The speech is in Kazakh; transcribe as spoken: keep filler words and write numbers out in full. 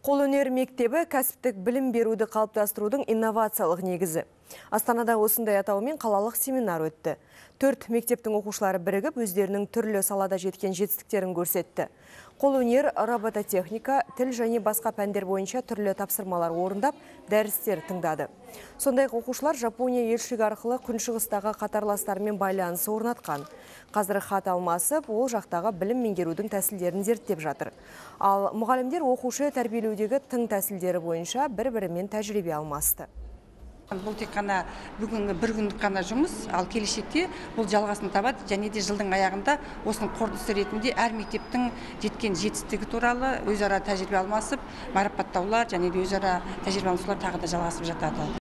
Қолөнер мектебі кәсіптік білім беруді қалыптастырудың инновациялық негізі. Астанада осындай атаумен қалалық семинар өтті. Төрт мектептің оқушылары бірігіп, өздерінің түрлі салада жеткен жетістіктерін көрсетті. Қолөнер, робототехника, тіл және басқа пәндер бойынша түрлі тапсырмалар орындап, дәрістер тыңдады. Сондай оқушылар Жапония елшілігі арқылы күншығыстағы қатарластарымен байланысы орнатқан. Қазір хат алмасып, ол жақтағы білім меңгерудің тәсілдерін зерттеп жатыр. Ал мұғалімдер оқушы тәрбиелеудегі тың тәсілдері бойынша бір-бірімен тәжірибе алмасты. Бұл тек қана бүгінгі бір күндік қана жұмыс, ал келешекте бұл жалғасын табады, және де жылдың аяғында осының қорытындысы ретінде әр мектептің жеткен жетістігі туралы өзара тәжірибе алмасып, марапаттаулар және де өзара тәжірибе алмасулар тағы да жалғасып жатады.